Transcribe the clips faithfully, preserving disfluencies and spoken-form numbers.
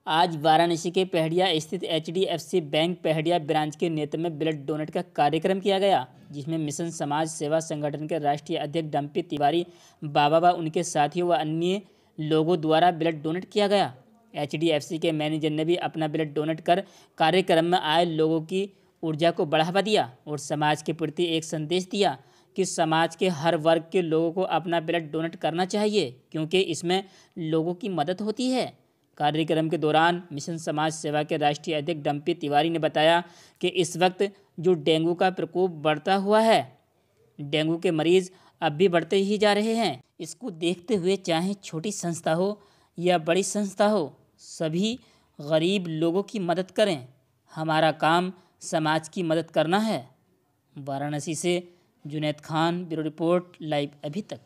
आज वाराणसी के पहड़िया स्थित H D F C bank Pahariya branch के नेतृत्व में ब्लड डोनेट का कार्यक्रम किया गया, जिसमें मिशन समाज सेवा संगठन के राष्ट्रीय अध्यक्ष डंपी तिवारी बाबा व उनके साथियों व अन्य लोगों द्वारा ब्लड डोनेट किया गया। एच डी एफ सी के मैनेजर ने भी अपना ब्लड डोनेट कर कार्यक्रम में आए लोगों की ऊर्जा को बढ़ावा दिया और समाज के प्रति एक संदेश दिया कि समाज के हर वर्ग के लोगों को अपना ब्लड डोनेट करना चाहिए, क्योंकि इसमें लोगों की मदद होती है। कार्यक्रम के दौरान मिशन समाज सेवा के राष्ट्रीय अध्यक्ष डंपी तिवारी ने बताया कि इस वक्त जो डेंगू का प्रकोप बढ़ता हुआ है, डेंगू के मरीज अब भी बढ़ते ही जा रहे हैं। इसको देखते हुए चाहे छोटी संस्था हो या बड़ी संस्था हो, सभी गरीब लोगों की मदद करें। हमारा काम समाज की मदद करना है। वाराणसी से Junaid Khan, bureau report, live अभी तक।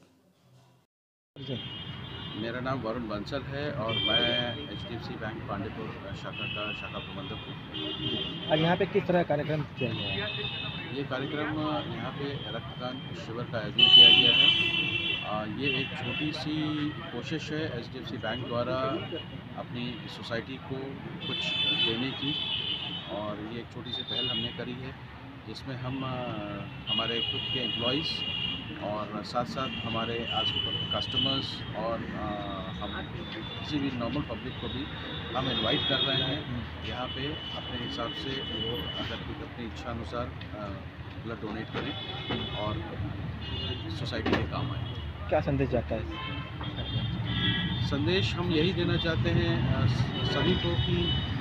मेरा नाम वरुण बंसल है और मैं H D F C bank Pandeypur शाखा का शाखा प्रबंधक हूँ। और यहाँ पे किस तरह कार्यक्रम किया गया है? ये कार्यक्रम यहाँ पे रक्तदान शिविर का आयोजन किया गया है। ये एक छोटी सी कोशिश है H D F C bank द्वारा अपनी सोसाइटी को कुछ देने की, और ये एक छोटी सी पहल हमने करी है, जिसमें हम हमारे खुद के एम्प्लॉइज़ और साथ साथ हमारे आज कस्टमर्स और आ, हम किसी भी नॉर्मल पब्लिक को भी हम इनवाइट कर रहे हैं यहाँ पे अपने हिसाब से वो अगर कुछ अपनी इच्छा अनुसार ब्लड डोनेट करें और सोसाइटी के काम आए। क्या संदेश जाता है? संदेश हम यही देना चाहते हैं सभी को कि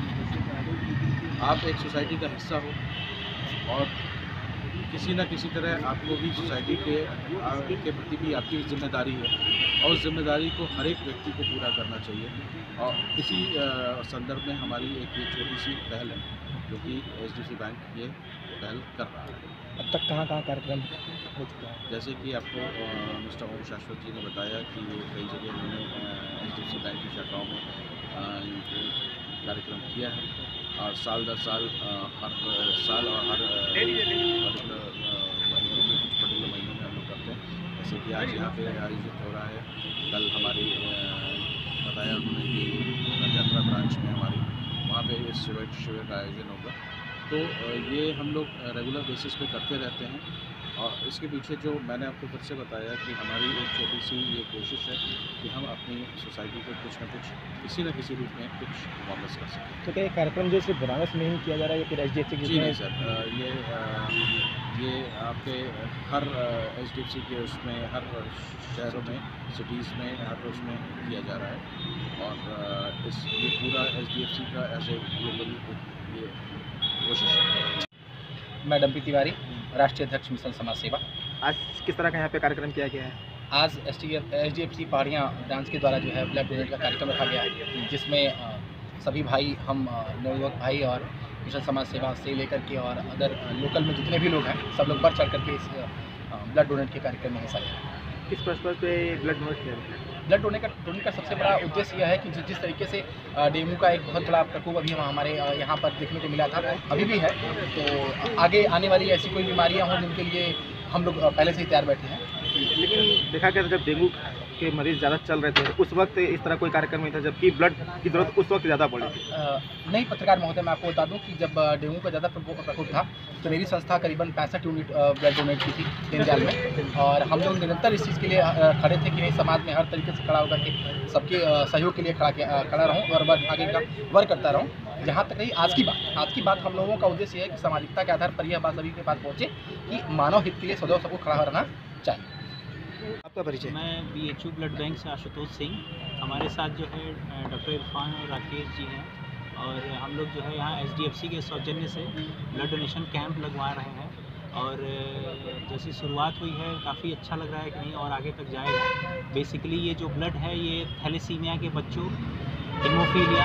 आप एक सोसाइटी का हिस्सा हो और किसी न किसी तरह आपको भी सोसाइटी के के प्रति भी आपकी जिम्मेदारी है, और उस जिम्मेदारी को हर एक व्यक्ति को पूरा करना चाहिए। और इसी संदर्भ में हमारी एक ये छोटी सी पहल है जो कि H D F C bank ये पहल कर रहा है। अब तक कहाँ कहाँ कार्यक्रम हो चुका है? जैसे कि आपको मिस्टर ओम शाश्वत जी ने बताया कि ये कई जगह उन्होंने H D F C bank की शाखाओं में कार्यक्रम किया है, और साल दर साल हर साल और हर पर्टिकुलर महीनों में कुछ पर्टिकुलर महीनों में हम लोग करते हैं। जैसे कि आज यहाँ पे आयोजित हो रहा है, कल हमारी बताया उन्होंने कि यात्रा ब्रांच में हमारी वहाँ पे इस शिविर शिविर का आयोजन होगा। तो ये हम लोग रेगुलर बेसिस पे करते रहते हैं, और इसके पीछे जो मैंने आपको फिर से बताया कि हमारी एक छोटी सी ये कोशिश है कि हम अपनी सोसाइटी को कुछ ना कुछ किसी न किसी रूप में कुछ वापस कर सकें। तो क्या ये कार्यक्रम जो सिर्फ बनारस में ही किया जा रहा है या फिर एच डी एफ सी? जी नहीं सर, ये ये आपके हर एच डी एफ सी के उसमें हर शहरों में, सिटीज़ में, हर उसमें किया जा रहा है, और इस ये पूरा एच डी एफ सी का ऐसे ग्लोबल ये कोशिश है। मैं डंपी तिवारी, राष्ट्रीय अध्यक्ष मिशन समाज सेवा। आज किस तरह का यहाँ पे कार्यक्रम किया गया है? आज एच डी एफ सी पहाड़ियाँ ब्रांच के द्वारा जो है ब्लड डोनेट का कार्यक्रम रखा गया है, जिसमें सभी भाई, हम नवयुवक भाई और मिशन समाज सेवा से लेकर के और अदर लोकल में जितने भी लोग हैं, सब लोग बढ़ चढ़ करके इस ब्लड डोनेट के कार्यक्रम में हिस्सा लिया। किस पर्पज पे ब्लड डोनेट किया गया? ब्लड डोनेट का डोनेट का सबसे बड़ा उद्देश्य यह है कि जिस जिस तरीके से डेंगू का एक बहुत बड़ा प्रकोप अभी हम हमारे यहाँ पर देखने को मिला था, अभी भी है, तो आगे आने वाली ऐसी कोई बीमारियाँ हों जिनके लिए हम लोग पहले से ही तैयार बैठे हैं। लेकिन देखा गया जब डेंगू के मरीज ज़्यादा चल रहे थे उस वक्त इस तरह कोई कार्यक्रम नहीं था, जबकि ब्लड की ज़रूरत उस वक्त ज़्यादा पड़ी थी। नहीं पत्रकार महोदय, मैं आपको बता दूं कि जब डेंगू का ज़्यादा प्रकोप था तो मेरी संस्था करीबन पैंसठ यूनिट ब्लड डोनेट की थी दीनदयाल में, और हम लोग निरंतर इस चीज़ के लिए खड़े थे कि नहीं, समाज में हर तरीके से खड़ा होकर के सबके सहयोग के लिए खड़ा खड़ा रहूँ और आगे का वर्क करता रहूँ। जहाँ तक रही आज की बात, आज की बात हम लोगों का उद्देश्य है कि सामाजिकता के आधार पर यह बात सभी के पास पहुँचे कि मानव हित के लिए सदैव सबको खड़ा रहना चाहिए। आपका परिचय? मैं B H U blood bank से आशुतोष सिंह। हमारे साथ जो है डॉक्टर इरफान और राकेश जी हैं, और हम लोग जो है यहाँ एच डी एफ सी के सौजन्य से ब्लड डोनेशन कैंप लगवा रहे हैं, और जैसी शुरुआत हुई है काफ़ी अच्छा लग रहा है कि नहीं और आगे तक जाएगा। बेसिकली ये जो ब्लड है ये थैलेसीमिया के बच्चों, haemophilia,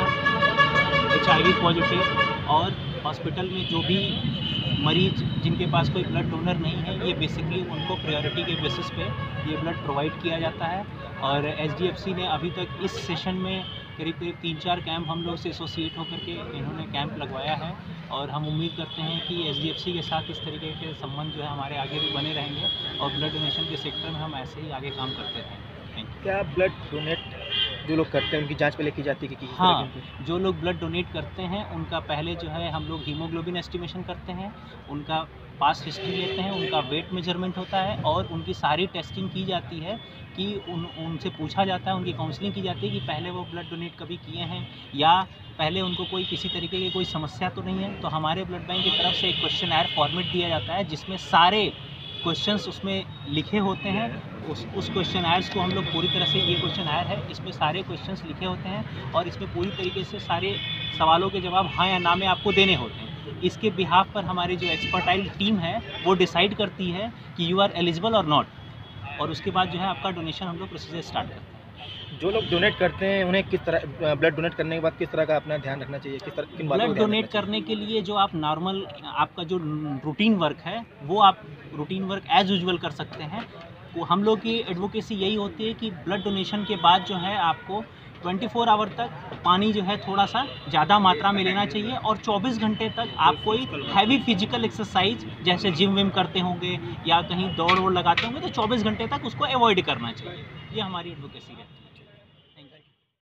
H I V positive और हॉस्पिटल में जो भी मरीज जिनके पास कोई ब्लड डोनर नहीं है, ये बेसिकली उनको प्रायोरिटी के बेसिस पे ये ब्लड प्रोवाइड किया जाता है। और एच डी एफ सी ने अभी तक इस सेशन में करीब करीब तीन चार कैंप हम लोग से एसोसिएट होकर के इन्होंने कैंप लगवाया है, और हम उम्मीद करते हैं कि एच डी एफ सी के साथ इस तरीके के संबंध जो है हमारे आगे भी बने रहेंगे, और ब्लड डोनेशन के सेक्टर में हम ऐसे ही आगे काम करते रहेंगे। Thank you. क्या ब्लड डोनेट जो लोग करते हैं उनकी जांच पहले की जाती है कि किस तरह हाँ, की- जो लोग ब्लड डोनेट करते हैं उनका पहले जो है हम लोग हीमोग्लोबिन एस्टिमेशन करते हैं, उनका पास्ट हिस्ट्री लेते हैं, उनका वेट मेजरमेंट होता है और उनकी सारी टेस्टिंग की जाती है कि उन उनसे पूछा जाता है, उनकी काउंसलिंग की जाती है कि पहले वो ब्लड डोनेट कभी किए हैं या पहले उनको कोई किसी तरीके की कोई समस्या तो नहीं है। तो हमारे ब्लड बैंक की तरफ से एक क्वेश्चन फॉर्मेट दिया जाता है जिसमें सारे क्वेश्चंस उसमें लिखे होते हैं। उस उस क्वेश्चन को हम लोग पूरी तरह से, ये क्वेश्चन है इसमें सारे क्वेश्चंस लिखे होते हैं और इसमें पूरी तरीके से सारे सवालों के जवाब हाँ या ना में आपको देने होते हैं। इसके बिहाफ पर हमारी जो एक्सपर्टाइल टीम है वो डिसाइड करती है कि यू आर एलिजिबल और नॉट, और उसके बाद जो है आपका डोनेशन हम लोग प्रोसीजर स्टार्ट करते हैं। जो लोग डोनेट करते हैं उन्हें किस तरह ब्लड डोनेट करने के बाद किस तरह का अपना ध्यान रखना चाहिए, किस तरह किन बातों का ब्लड ध्यान डोनेट रखना करने के लिए जो आप नॉर्मल आपका जो रूटीन वर्क है वो आप रूटीन वर्क एज यूजुअल कर सकते हैं। वो हम लोग की एडवोकेसी यही होती है कि ब्लड डोनेशन के बाद जो है आपको चौबीस आवर तक पानी जो है थोड़ा सा ज़्यादा मात्रा में लेना चाहिए और चौबीस घंटे तक आप कोई हैवी फिजिकल एक्सरसाइज जैसे जिम विम करते होंगे या कहीं दौड़ वोड़ लगाते होंगे तो चौबीस घंटे तक उसको अवॉइड करना चाहिए। ये हमारी एडवोकेसी है।